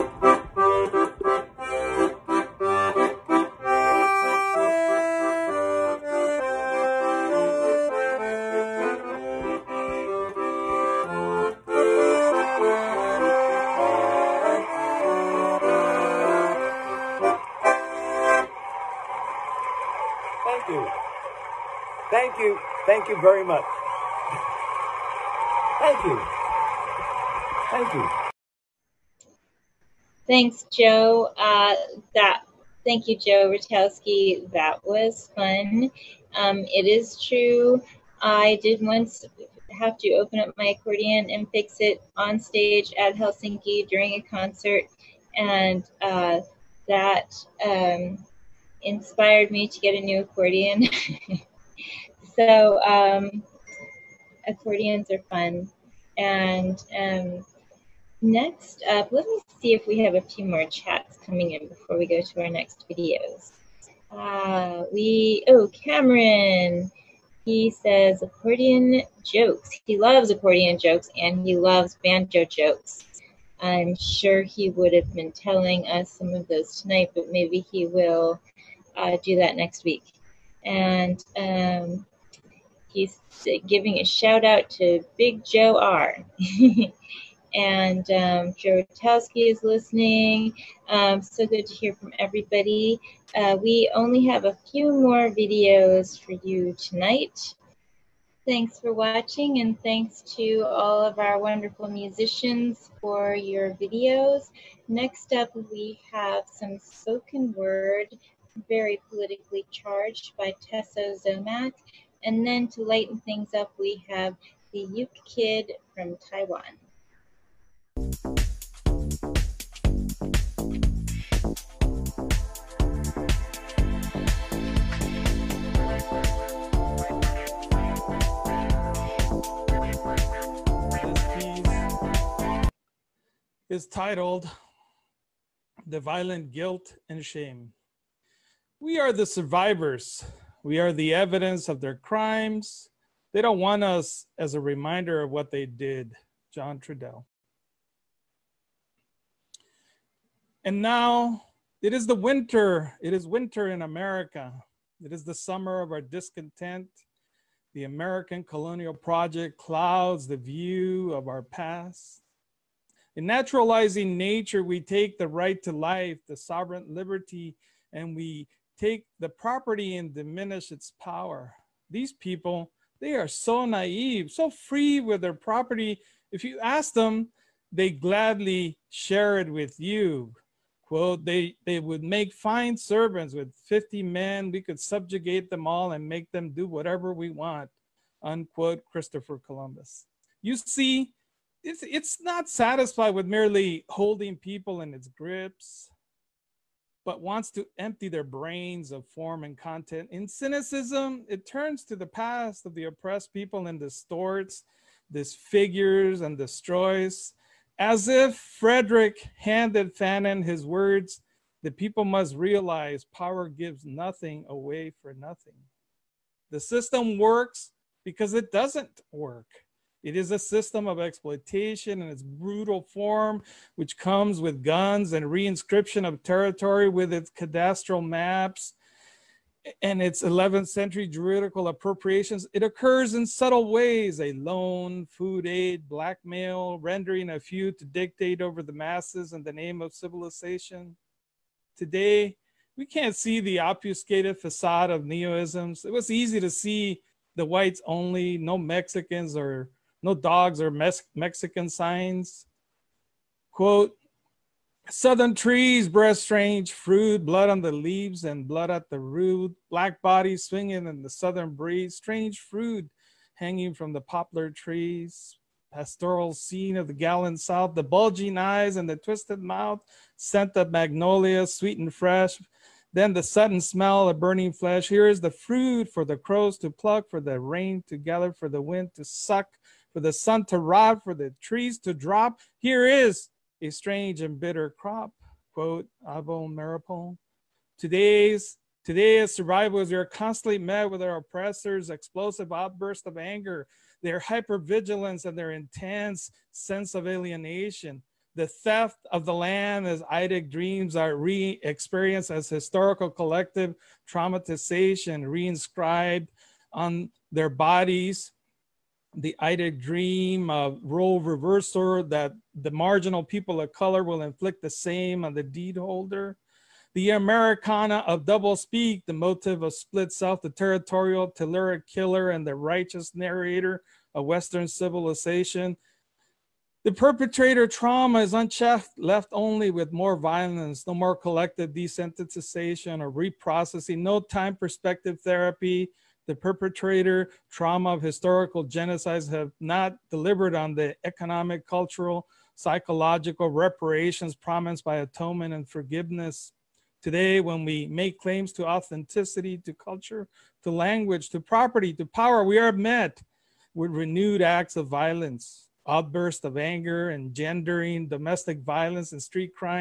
Thank you very much. Thank you. Thank you. Thanks, Joe. Thank you, Joe Rutkowski. That was fun. It is true. I did once have to open up my accordion and fix it on stage at Helsinki during a concert, and that inspired me to get a new accordion. So accordions are fun. And next up, let me see if we have a few more chats coming in before we go to our next videos. Cameron. He says accordion jokes. He loves accordion jokes and he loves banjo jokes. I'm sure he would have been telling us some of those tonight, but maybe he will do that next week. And he's giving a shout out to Big Joe R. And Joe Rutkowski is listening. So good to hear from everybody. We only have a few more videos for you tonight. Thanks for watching, and thanks to all of our wonderful musicians for your videos. Next up, we have some spoken word, very politically charged by Tezozomoc. And then to lighten things up, we have the Uke Kid from Taiwan. Is titled The Violent Guilt and Shame. We are the survivors. We are the evidence of their crimes. They don't want us as a reminder of what they did. John Trudell. And now it is the winter. It is winter in America. It is the summer of our discontent. The American colonial project clouds the view of our past. In naturalizing nature, we take the right to life, the sovereign liberty, and we take the property and diminish its power. These people, they are so naive, so free with their property. If you ask them, they gladly share it with you. Quote, they would make fine servants with 50 men. We could subjugate them all and make them do whatever we want. Unquote, Christopher Columbus. You see, it's not satisfied with merely holding people in its grips, but wants to empty their brains of form and content. In cynicism, it turns to the past of the oppressed people and distorts, disfigures, and destroys. As if Frederick handed Fanon his words, the people must realize power gives nothing away for nothing. The system works because it doesn't work. It is a system of exploitation in its brutal form, which comes with guns and reinscription of territory with its cadastral maps and its 11th century juridical appropriations. It occurs in subtle ways: a loan, food aid, blackmail, rendering a few to dictate over the masses in the name of civilization. Today, we can't see the obfuscated facade of neoisms. It was easy to see the whites only, no Mexicans or no dogs or Mexican signs. Quote, southern trees bear strange fruit, blood on the leaves and blood at the root, black bodies swinging in the southern breeze, strange fruit hanging from the poplar trees, pastoral scene of the gallant south, the bulging eyes and the twisted mouth, scent of magnolia, sweet and fresh, then the sudden smell of burning flesh. Here is the fruit for the crows to pluck, for the rain to gather, for the wind to suck, for the sun to rot, for the trees to drop. Here is a strange and bitter crop. Quote, Avo Maripol. Today as survivors, we are constantly met with our oppressors' explosive outbursts of anger, their hypervigilance and their intense sense of alienation. The theft of the land as Eidic dreams are re-experienced as historical collective traumatization, reinscribed on their bodies. The Eidic dream of role reversal, that the marginal people of color will inflict the same on the deed holder. The Americana of doublespeak, the motive of split self, the territorial Tellier killer and the righteous narrator of Western civilization. The perpetrator trauma is unchecked, left only with more violence, no more collective desensitization or reprocessing, no time perspective therapy. The perpetrator trauma of historical genocides have not delivered on the economic, cultural, psychological reparations promised by atonement and forgiveness. Today, when we make claims to authenticity, to culture, to language, to property, to power, we are met with renewed acts of violence, outbursts of anger, engendering domestic violence and street crime,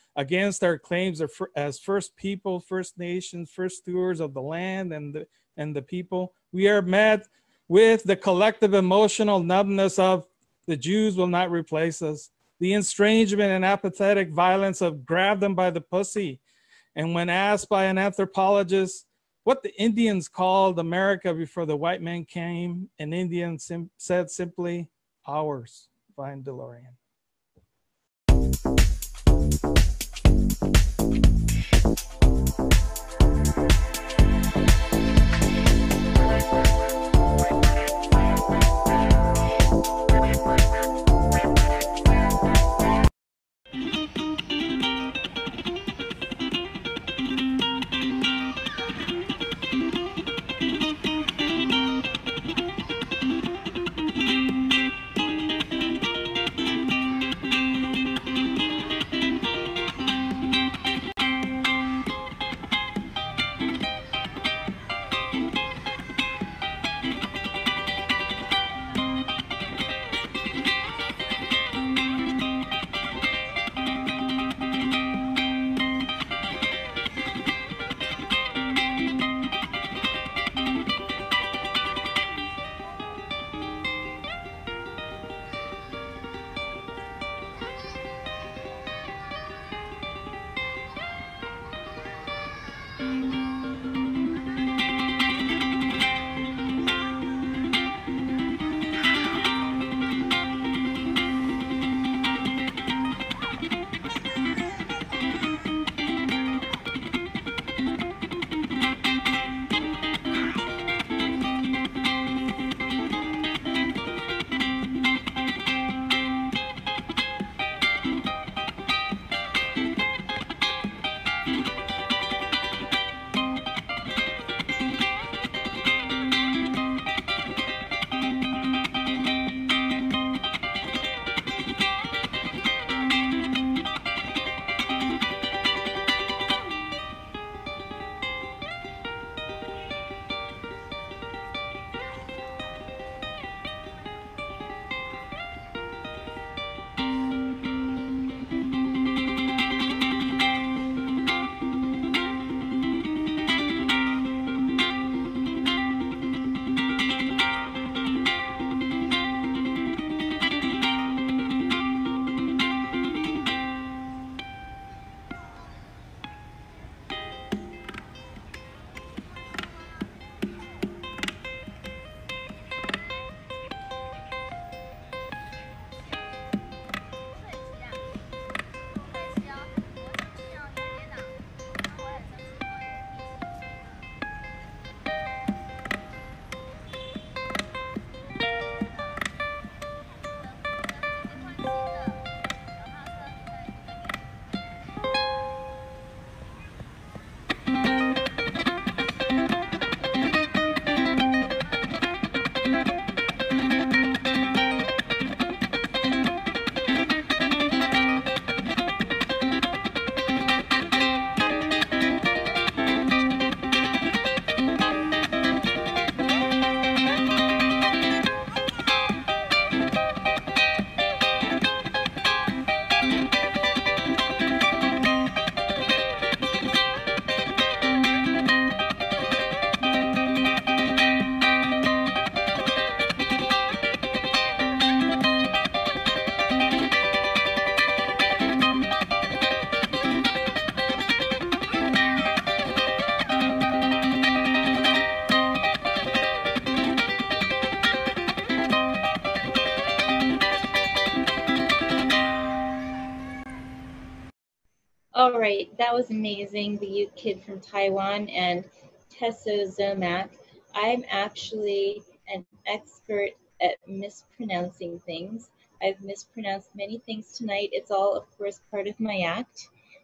against our claims as first people, First Nations, first stewards of the land and the people. We are met with the collective emotional numbness of the Jews will not replace us, the estrangement and apathetic violence of grab them by the pussy. And when asked by an anthropologist what the Indians called America before the white man came, an Indian said simply, ours. Vine DeLorean. All right, that was amazing. The Ute Kid from Taiwan and Tezozomoc. I'm actually an expert at mispronouncing things. I've mispronounced many things tonight. It's all, of course, part of my act.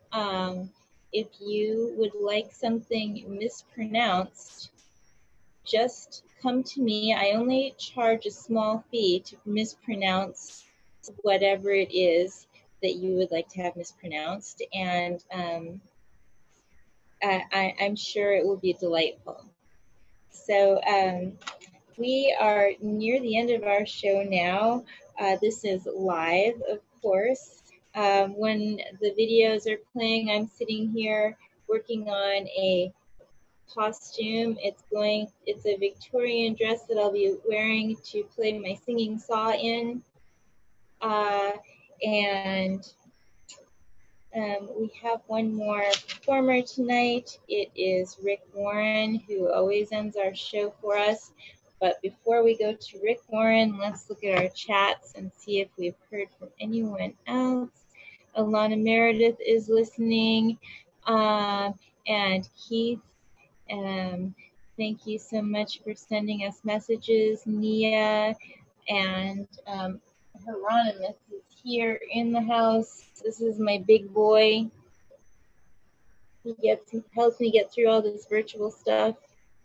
If you would like something mispronounced, just come to me. I only charge a small fee to mispronounce whatever it is that you would like to have mispronounced, and I'm sure it will be delightful. So we are near the end of our show now. This is live, of course. when the videos are playing, I'm sitting here working on a costume. It's a Victorian dress that I'll be wearing to play my singing saw in. And we have one more performer tonight. It is Rick Warren, who always ends our show for us. But before we go to Rick Warren, let's look at our chats and see if we've heard from anyone else. Ilana Meredith is listening. And Keith, thank you so much for sending us messages. Nia and Hieronymus is here in the house. This is my big boy. He helps me get through all this virtual stuff.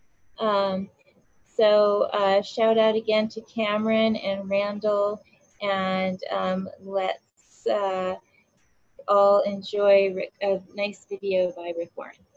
So shout out again to Cameron and Randall, and let's all enjoy a nice video by Rick Warren.